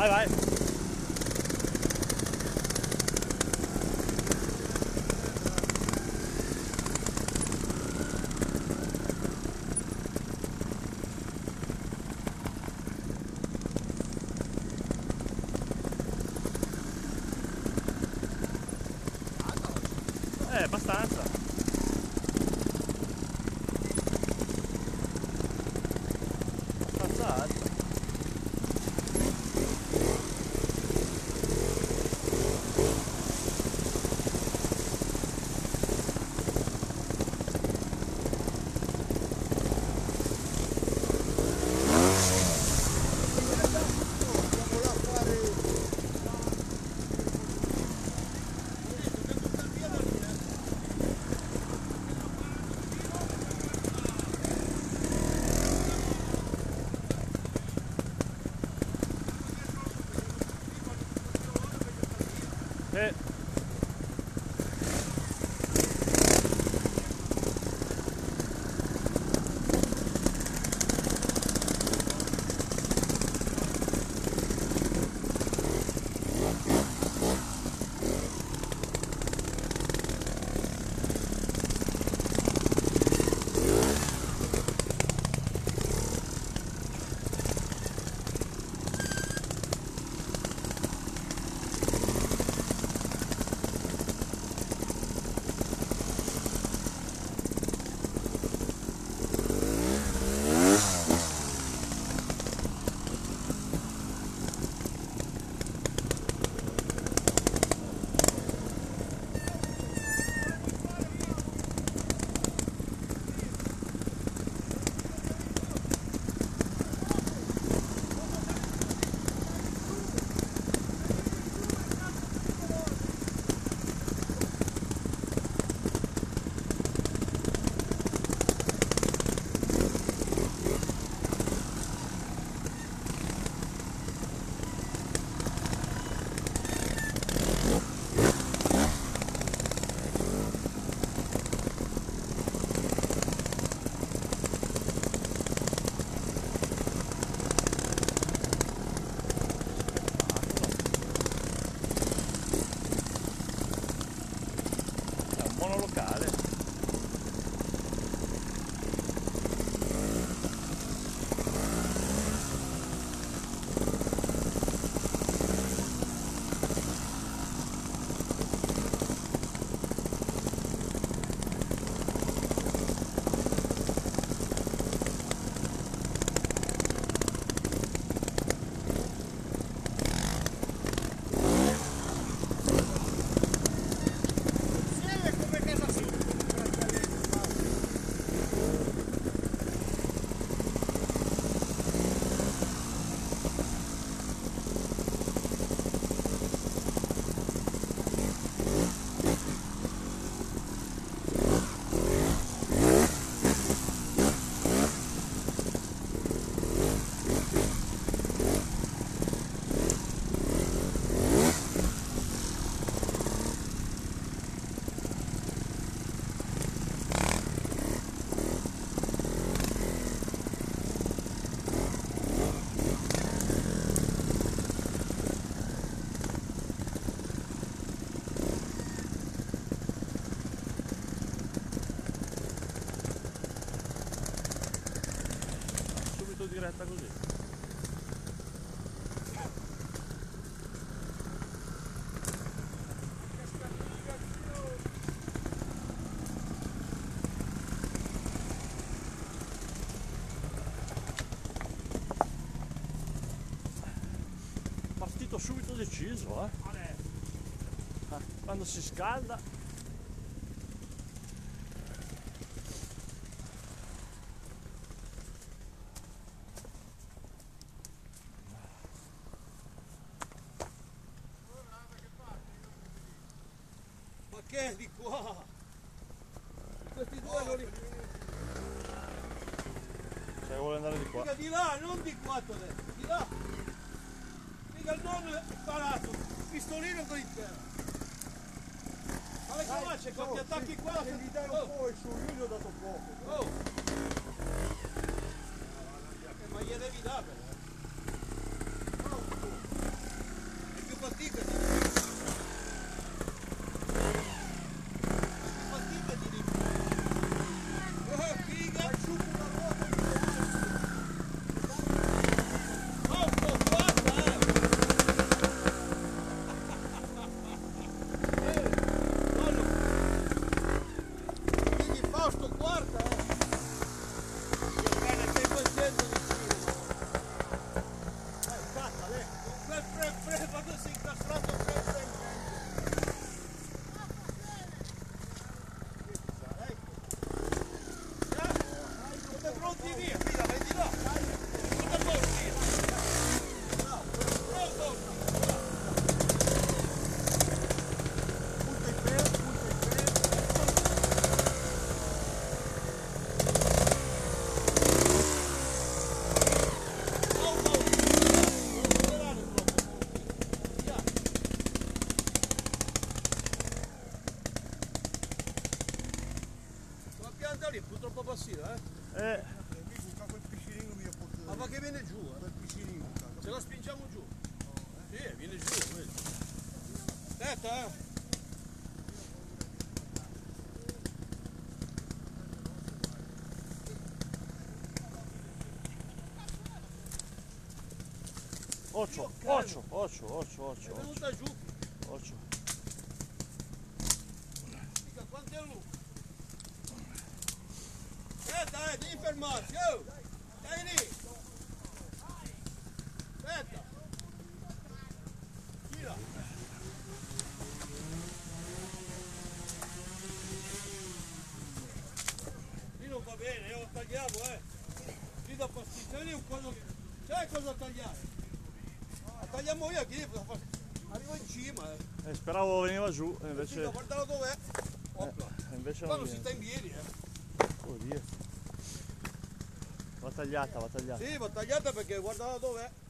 Vai, vai. Abbastanza. Abbastanza alta. Monolocale. Diretta così. Partito subito deciso, quando si scalda. Che è di qua? Questi due non li... Se vuole andare di qua. Mica di là, non di qua, di là. Mica non parato, pistolino con il terra. Ma le cavacce con gli attacchi qua. Se gli dai un po' e su io gli ho dato poco. Oh! Ma gliene devi dare. Ce la spingiamo giù. Sì, viene giù. Vedi. Aspetta, Occhio, È venuta giù. occhio. Mica, quanto è lungo? Aspetta, devi fermarsi, oh! Stai lì! Aspetta! Gira! Lì non va bene, lo tagliamo, Lì da pasticcia, lì un coso... Sai cosa tagliare? La tagliamo io, che arrivo in cima, Speravo veniva giù, e Figa, invece, guardalo dov'è. Opla. invece Qua non non si viene. sta in piedi, Oddio. Va tagliata, va tagliata. Sì, va tagliata perché guardala dov'è.